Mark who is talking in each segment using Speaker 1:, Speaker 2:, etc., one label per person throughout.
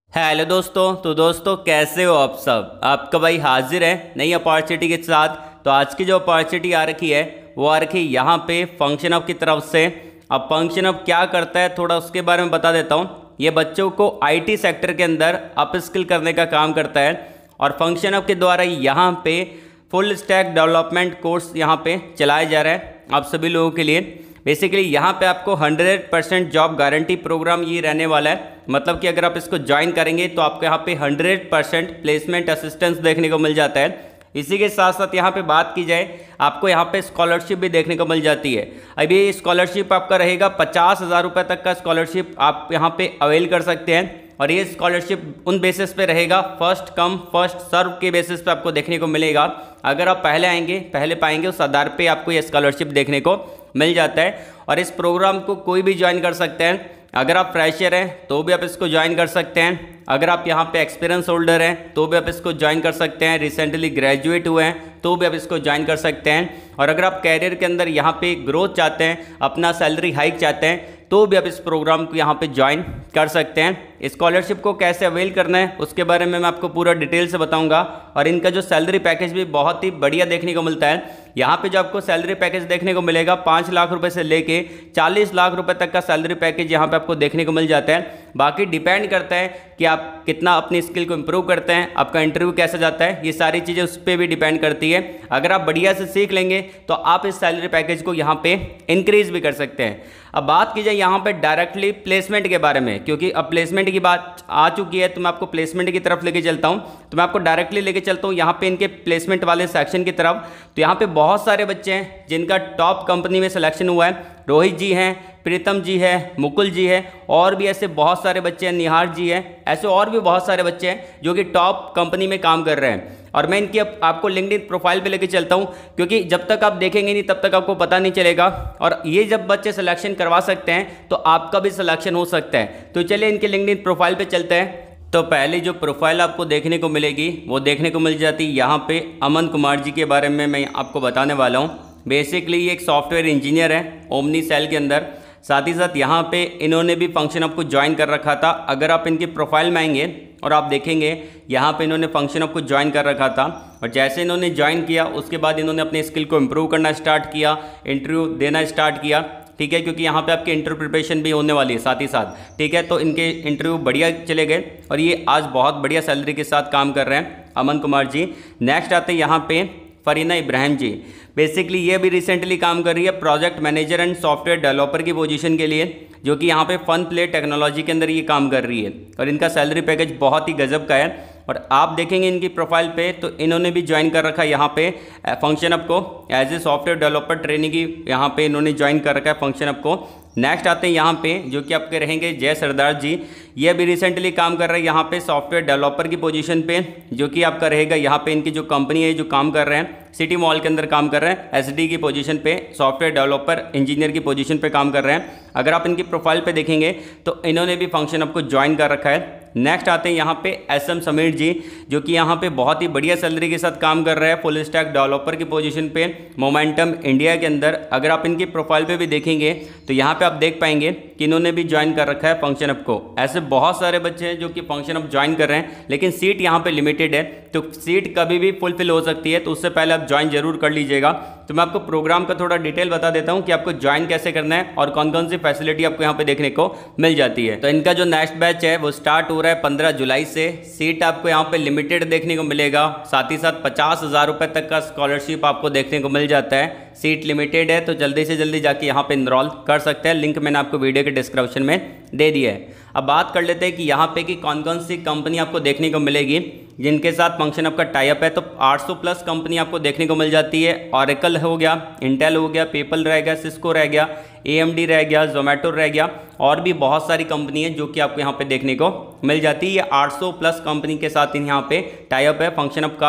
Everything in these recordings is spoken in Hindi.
Speaker 1: हेलो दोस्तों। तो दोस्तों कैसे हो आप सब। आपका भाई हाजिर है नई अपॉर्चुनिटी के साथ। तो आज की जो अपॉर्चुनिटी आ रखी है वो आ रखी है यहाँ पे फंक्शन हब की तरफ से। अब फंक्शन हब क्या करता है थोड़ा उसके बारे में बता देता हूँ। ये बच्चों को आईटी सेक्टर के अंदर अप स्किल करने का काम करता है और फंक्शन हब के द्वारा यहाँ पे फुल स्टैक डेवलपमेंट कोर्स यहाँ पे चलाया जा रहा है आप सभी लोगों के लिए। बेसिकली यहाँ पे आपको 100% जॉब गारंटी प्रोग्राम ये रहने वाला है। मतलब कि अगर आप इसको ज्वाइन करेंगे तो आपको यहाँ पे 100% प्लेसमेंट असिस्टेंस देखने को मिल जाता है। इसी के साथ साथ यहाँ पे बात की जाए आपको यहाँ पे स्कॉलरशिप भी देखने को मिल जाती है। अभी स्कॉलरशिप आपका रहेगा 50,000 रुपये तक का स्कॉलरशिप आप यहाँ पे अवेल कर सकते हैं। और ये स्कॉलरशिप उन बेसिस पे रहेगा फर्स्ट कम फर्स्ट सर्व के बेसिस पे आपको देखने को मिलेगा। अगर आप पहले आएंगे पहले पाएंगे उस आधार पे आपको ये स्कॉलरशिप देखने को मिल जाता है। और इस प्रोग्राम को कोई भी ज्वाइन कर सकते हैं। अगर आप फ्रेशर हैं तो भी आप इसको ज्वाइन कर सकते हैं। अगर आप यहाँ पे एक्सपीरियंस होल्डर हैं तो भी आप इसको ज्वाइन कर सकते हैं। रिसेंटली ग्रेजुएट हुए हैं तो भी आप इसको ज्वाइन कर सकते हैं। और अगर आप कैरियर के अंदर यहाँ पे ग्रोथ चाहते हैं अपना सैलरी हाइक चाहते हैं तो भी आप इस प्रोग्राम को यहाँ पे ज्वाइन कर सकते हैं। स्कॉलरशिप को कैसे अवेल करना है उसके बारे में मैं आपको पूरा डिटेल से बताऊंगा। और इनका जो सैलरी पैकेज भी बहुत ही बढ़िया देखने को मिलता है। यहाँ पे जो आपको सैलरी पैकेज देखने को मिलेगा 5 लाख रुपए से लेके 40 लाख रुपए तक का सैलरी पैकेज यहाँ पे आपको देखने को मिल जाता है। बाकी डिपेंड करता है कि आप कितना अपनी स्किल को इम्प्रूव करते हैं, आपका इंटरव्यू कैसा जाता है, ये सारी चीज़ें उस पर भी डिपेंड करती है। अगर आप बढ़िया से सीख लेंगे तो आप इस सैलरी पैकेज को यहाँ पे इंक्रीज भी कर सकते हैं। अब बात की जाए यहाँ पे डायरेक्टली प्लेसमेंट के बारे में, क्योंकि अब प्लेसमेंट की बात आ चुकी है तो मैं आपको प्लेसमेंट की तरफ लेके चलता हूँ। तो मैं आपको डायरेक्टली लेके चलता हूँ यहाँ पे इनके प्लेसमेंट वाले सेक्शन की तरफ। तो यहाँ पे बहुत सारे बच्चे हैं जिनका टॉप कंपनी में सिलेक्शन हुआ है। रोहित जी हैं, प्रीतम जी है, मुकुल जी है, और भी ऐसे बहुत सारे बच्चे हैं, निहार जी हैं, ऐसे और भी बहुत सारे बच्चे हैं जो कि टॉप कंपनी में काम कर रहे हैं। और मैं इनकी आपको लिंक्डइन प्रोफाइल पे लेके चलता हूँ, क्योंकि जब तक आप देखेंगे नहीं तब तक आपको पता नहीं चलेगा। और ये जब बच्चे सिलेक्शन करवा सकते हैं तो आपका भी सिलेक्शन हो सकता है। तो चलिए इनके लिंक्डइन प्रोफाइल पे चलते हैं। तो पहली जो प्रोफाइल आपको देखने को मिलेगी वो देखने को मिल जाती है यहाँ पे अमन कुमार जी के बारे में मैं आपको बताने वाला हूँ। बेसिकली ये एक सॉफ्टवेयर इंजीनियर है ओमनी सेल के अंदर। साथ ही साथ यहाँ पे इन्होंने भी फंक्शन हब को ज्वाइन कर रखा था। अगर आप इनकी प्रोफाइल में आएंगे और आप देखेंगे यहाँ पे इन्होंने फंक्शन हब को ज्वाइन कर रखा था। और जैसे इन्होंने ज्वाइन किया उसके बाद इन्होंने अपनी स्किल को इम्प्रूव करना स्टार्ट किया, इंटरव्यू देना स्टार्ट किया। ठीक है, क्योंकि यहाँ पे आपकी इंटरव्यू प्रिपरेशन भी होने वाली है साथ ही साथ। ठीक है, तो इनके इंटरव्यू बढ़िया चले गए और ये आज बहुत बढ़िया सैलरी के साथ काम कर रहे हैं अमन कुमार जी। नेक्स्ट आते हैं यहाँ पे फरीना इब्राहिम जी। बेसिकली ये भी रिसेंटली काम कर रही है project manager and software developer की पोजीशन के लिए, जो कि यहाँ पे फन प्ले टेक्नोलॉजी के अंदर ये काम कर रही है। और इनका सैलरी पैकेज बहुत ही गजब का है। और आप देखेंगे इनकी प्रोफाइल पे तो इन्होंने भी ज्वाइन कर रखा है यहाँ पे फंक्शन हब को as a software developer training की यहाँ पे इन्होंने ज्वाइन कर रखा है फंक्शन हब को। नेक्स्ट आते हैं यहाँ पे जो कि आपके रहेंगे जय सरदार जी। ये भी रिसेंटली काम कर रहे हैं यहाँ पे सॉफ्टवेयर डेवलपर की पोजीशन पे, जो कि आपका रहेगा यहाँ पे इनकी जो कंपनी है जो काम कर रहे हैं सिटी मॉल के अंदर काम कर रहे हैं एसडी की पोजीशन पे, सॉफ्टवेयर डेवलपर इंजीनियर की पोजीशन पे काम कर रहे हैं। अगर आप इनकी प्रोफाइल पे देखेंगे तो इन्होंने भी फंक्शन हब को ज्वाइन कर रखा है। नेक्स्ट आते हैं यहाँ पे एसएम समीर जी, जो कि यहाँ पे बहुत ही बढ़िया सैलरी के साथ काम कर रहे हैं फुल स्टैक डेवलपर की पोजीशन पे मोमेंटम इंडिया के अंदर। अगर आप इनकी प्रोफाइल पे भी देखेंगे तो यहाँ पे आप देख पाएंगे कि इन्होंने भी ज्वाइन कर रखा है फंक्शन हब को। ऐसे बहुत सारे बच्चे हैं जो कि फंक्शन हब ज्वाइन कर रहे हैं, लेकिन सीट यहाँ पे लिमिटेड है, तो सीट कभी भी फुलफिल हो सकती है। तो उससे पहले आप ज्वाइन जरूर कर लीजिएगा। तो मैं आपको प्रोग्राम का थोड़ा डिटेल बता देता हूँ कि आपको ज्वाइन कैसे करना है और कौन कौन सी फैसिलिटी आपको यहाँ पे देखने को मिल जाती है। तो इनका जो नेक्स्ट बैच है वो स्टार्ट हो रहा है 15 जुलाई से। सीट आपको यहाँ पे लिमिटेड देखने को मिलेगा। साथ ही साथ 50,000 रुपये तक का स्कॉलरशिप आपको देखने को मिल जाता है। सीट लिमिटेड है तो जल्दी से जल्दी जाके यहाँ पे इनरोल कर सकते हैं। लिंक मैंने आपको वीडियो के डिस्क्रिप्शन में दे दिया है। अब बात कर लेते हैं कि यहाँ पे कि कौन कौन सी कंपनी आपको देखने को मिलेगी जिनके साथ फंक्शन हब का टाइप है। तो 800 प्लस कंपनी आपको देखने को मिल जाती है। ऑरेकल हो गया, इंटेल हो गया, पेपल रह गया, सिस्को रह गया, AMD रह गया, जोमेटो रह गया, और भी बहुत सारी कंपनी है जो कि आपको यहाँ पे देखने को मिल जाती है। ये 800 प्लस कंपनी के साथ यहाँ पे टाइप है फंक्शन हब का।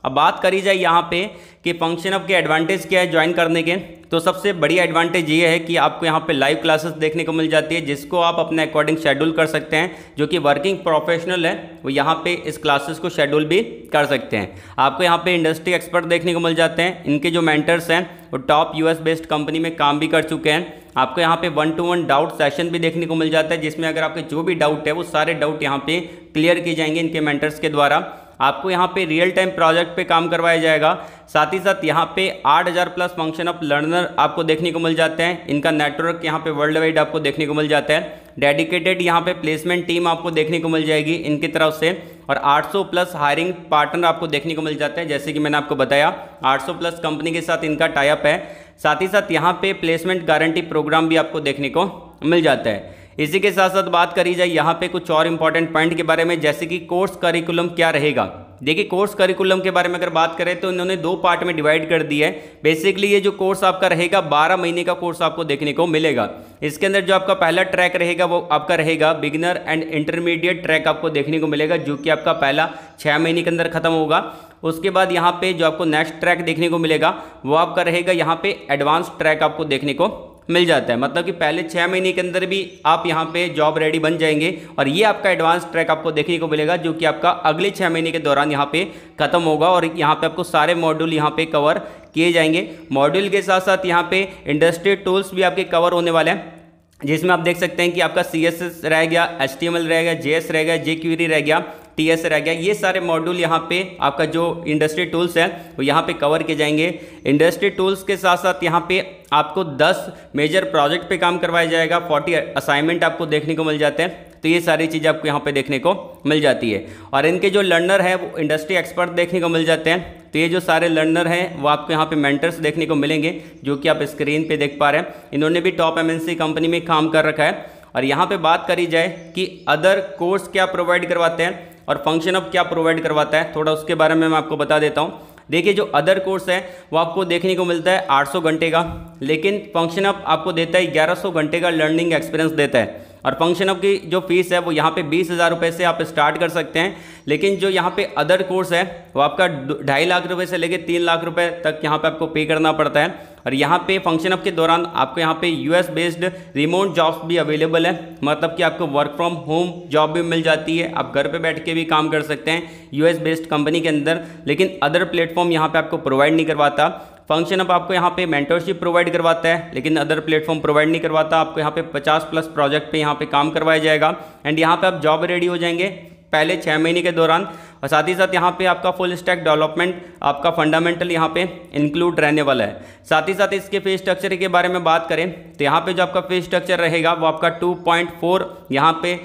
Speaker 1: अब बात करी जाए यहाँ पे कि फंक्शन हब के एडवांटेज क्या है ज्वाइन करने के, तो सबसे बढ़िया एडवांटेज ये है कि आपको यहाँ पे लाइव क्लासेस देखने को मिल जाती है, जिसको आप अपने अकॉर्डिंग शेड्यूल कर सकते हैं। जो कि वर्किंग प्रोफेशनल है वो यहाँ पे इस क्लासेस को शेड्यूल भी कर सकते हैं। आपको यहाँ पे इंडस्ट्री एक्सपर्ट देखने को मिल जाते हैं। इनके जो मेंटर्स हैं वो टॉप यूएस बेस्ड कंपनी में काम भी कर चुके हैं। आपको यहाँ पे 1-to-1 डाउट सेशन भी देखने को मिल जाता है, जिसमें अगर आपके जो भी डाउट है वो सारे डाउट यहाँ पे क्लियर किए जाएंगे इनके मेंटर्स के द्वारा। आपको यहाँ पे रियल टाइम प्रोजेक्ट पे काम करवाया जाएगा। साथ ही साथ यहाँ पे 8000 प्लस फंक्शन ऑफ लर्नर आपको देखने को मिल जाते हैं। इनका नेटवर्क यहाँ पे वर्ल्ड वाइड आपको देखने को मिल जाता है। डेडिकेटेड यहाँ पे प्लेसमेंट टीम आपको देखने को मिल जाएगी इनकी तरफ से, और 800 प्लस हायरिंग पार्टनर आपको देखने को मिल जाते हैं। जैसे कि मैंने आपको बताया 800 प्लस कंपनी के साथ इनका टाई अप है। साथ ही साथ यहाँ पे प्लेसमेंट गारंटी प्रोग्राम भी आपको देखने को मिल जाता है। इसी के साथ साथ बात करी जाए यहाँ पे कुछ और इंपॉर्टेंट पॉइंट के बारे में, जैसे कि कोर्स करिकुलम क्या रहेगा। देखिए कोर्स करिकुलम के बारे में अगर बात करें तो इन्होंने 2 पार्ट में डिवाइड कर दिया है। बेसिकली ये जो कोर्स आपका रहेगा 12 महीने का कोर्स आपको देखने को मिलेगा। इसके अंदर जो आपका पहला ट्रैक रहेगा वो आपका रहेगा बिगिनर एंड इंटरमीडिएट ट्रैक आपको देखने को मिलेगा, जो कि आपका पहला 6 महीने के अंदर खत्म होगा। उसके बाद यहाँ पे जो आपको नेक्स्ट ट्रैक देखने को मिलेगा वो आपका रहेगा यहाँ पे एडवांस ट्रैक आपको देखने को मिल जाता है। मतलब कि पहले 6 महीने के अंदर भी आप यहाँ पे जॉब रेडी बन जाएंगे, और ये आपका एडवांस ट्रैक आपको देखने को मिलेगा, जो कि आपका अगले 6 महीने के दौरान यहाँ पे खत्म होगा। और यहाँ पे आपको सारे मॉड्यूल यहाँ पे कवर किए जाएंगे। मॉड्यूल के साथ साथ यहाँ पे इंडस्ट्री टूल्स भी आपके कवर होने वाले हैं, जिसमें आप देख सकते हैं कि आपका CSS रह गया, HTML रह गया, JS रह गया, jQuery रह गया, TS रह गया। ये सारे मॉड्यूल यहाँ पे आपका जो इंडस्ट्री टूल्स है वो यहाँ पे कवर किए जाएंगे। इंडस्ट्री टूल्स के साथ साथ यहाँ पे आपको 10 मेजर प्रोजेक्ट पे काम करवाया जाएगा, 40 असाइनमेंट आपको देखने को मिल जाते हैं। तो ये सारी चीज़ें आपको यहाँ पे देखने को मिल जाती है। और इनके जो लर्नर है वो इंडस्ट्री एक्सपर्ट देखने को मिल जाते हैं। तो ये जो सारे लर्नर हैं वो आपको यहाँ पे मेंटर्स देखने को मिलेंगे, जो कि आप स्क्रीन पे देख पा रहे हैं। इन्होंने भी टॉप MNC कंपनी में काम कर रखा है। और यहाँ पे बात करी जाए कि अदर कोर्स क्या प्रोवाइड करवाते हैं और फंक्शन ऑफ क्या प्रोवाइड करवाता है, थोड़ा उसके बारे में मैं आपको बता देता हूँ। देखिए जो अदर कोर्स है वो आपको देखने को मिलता है 800 घंटे का, लेकिन फंक्शन ऑफ आपको देता है 1100 घंटे का लर्निंग एक्सपीरियंस देता है। और फंक्शन ऑफ की जो फीस है वो यहाँ पे 20,000 रुपये से आप स्टार्ट कर सकते हैं। लेकिन जो यहाँ पे अदर कोर्स है वो आपका 2.5 लाख रुपए से लेकर 3 लाख रुपए तक यहाँ पे आपको पे करना पड़ता है। और यहाँ पे फंक्शन ऑफ के दौरान आपको यहाँ पे US बेस्ड रिमोट जॉब्स भी अवेलेबल है, मतलब कि आपको वर्क फ्रॉम होम जॉब भी मिल जाती है। आप घर पे बैठ के भी काम कर सकते हैं US बेस्ड कंपनी के अंदर, लेकिन अदर प्लेटफॉर्म यहाँ पे आपको प्रोवाइड नहीं करवाता। फंक्शन ऑफ आपको यहाँ पे मेंटरशिप प्रोवाइड करवाता है, लेकिन अदर प्लेटफॉर्म प्रोवाइड नहीं करवाता। आपको यहाँ पे 50 प्लस प्रोजेक्ट पे यहाँ पे काम करवाया जाएगा, एंड यहाँ पे आप जॉब रेडी हो जाएंगे पहले 6 महीने के दौरान। और साथ ही साथ यहाँ पे आपका फुल स्टैक डेवलपमेंट आपका फंडामेंटल यहाँ पे इंक्लूड रहने वाला है। साथ ही साथ इसके फीस स्ट्रक्चर के बारे में बात करें तो यहाँ पे जो आपका फीस स्ट्रक्चर रहेगा वो आपका 2.4 यहाँ पे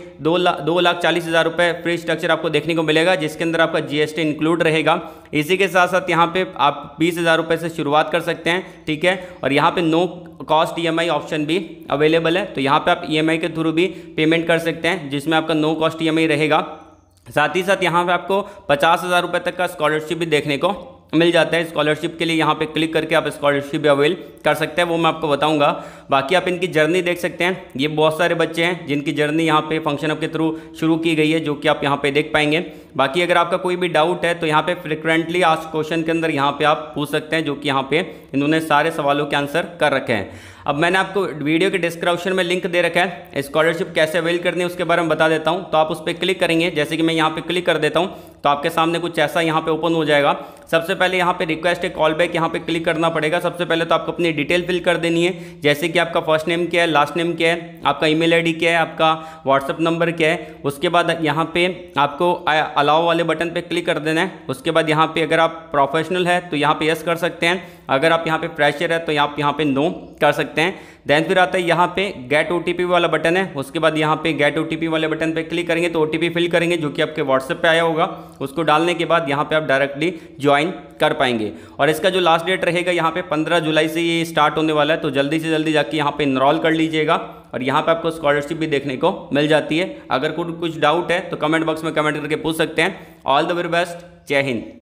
Speaker 1: 2,40,000 रुपये फ्री स्ट्रक्चर आपको देखने को मिलेगा, जिसके अंदर आपका GST इंक्लूड रहेगा। इसी के साथ साथ यहाँ पे आप 20,000 रुपये से शुरुआत कर सकते हैं, ठीक है। और यहाँ पे नो कॉस्ट EMI ऑप्शन भी अवेलेबल है, तो यहाँ पे आप EMI के थ्रू भी पेमेंट कर सकते हैं, जिसमें आपका नो कॉस्ट EMI रहेगा। साथ ही साथ यहाँ पे आपको 50,000 रुपये तक का स्कॉलरशिप भी देखने को मिल जाता है। स्कॉलरशिप के लिए यहाँ पे क्लिक करके आप स्कॉलरशिप भी अवेल कर सकते हैं, वो मैं आपको बताऊंगा। बाकी आप इनकी जर्नी देख सकते हैं। ये बहुत सारे बच्चे हैं जिनकी जर्नी यहाँ पे फंक्शन ऑफ के थ्रू शुरू की गई है, जो कि आप यहाँ पे देख पाएंगे। बाकी अगर आपका कोई भी डाउट है तो यहाँ पे फ्रिक्वेंटली आस्क्ड क्वेश्चन के अंदर यहाँ पे आप पूछ सकते हैं, जो कि यहाँ पे इन्होंने सारे सवालों के आंसर कर रखे हैं। अब मैंने आपको वीडियो के डिस्क्रिप्शन में लिंक दे रखा है, स्कॉलरशिप कैसे अवेल करनी है उसके बारे में बता देता हूँ। तो आप उस पर क्लिक करेंगे, जैसे कि मैं यहाँ पे क्लिक कर देता हूँ तो आपके सामने कुछ ऐसा यहाँ पे ओपन हो जाएगा। सबसे पहले यहाँ पे रिक्वेस्ट ए कॉल बैक यहाँ पे क्लिक करना पड़ेगा। सबसे पहले तो आपको अपनी डिटेल फिल कर देनी है, जैसे कि आपका फर्स्ट नेम क्या है, लास्ट नेम क्या है, आपका ईमेल आईडी क्या है, आपका व्हाट्सएप नंबर क्या है। उसके बाद यहाँ पे आपको अलाउ वाले बटन पे क्लिक कर देना है। उसके बाद यहाँ पे अगर आप प्रोफेशनल है तो यहाँ पे यस कर सकते हैं, अगर आप यहाँ पे फ्रेशर है तो आप यहाँ पे नो कर सकते हैं। देन फिर आता है यहाँ पे गेट OTP वाला बटन है। उसके बाद यहाँ पे गेट OTP वाले बटन पे क्लिक करेंगे तो OTP फिल करेंगे, जो कि आपके व्हाट्सएप पे आया होगा। उसको डालने के बाद यहाँ पे आप डायरेक्टली ज्वाइन कर पाएंगे। और इसका जो लास्ट डेट रहेगा यहाँ पे 15 जुलाई से ये स्टार्ट होने वाला है, तो जल्दी से जल्दी जाके यहाँ पे इनरोल कर लीजिएगा। और यहाँ पे आपको स्कॉलरशिप भी देखने को मिल जाती है। अगर कुछ डाउट है तो कमेंट बॉक्स में कमेंट करके पूछ सकते हैं। ऑल द वेरी बेस्ट, जय हिंद।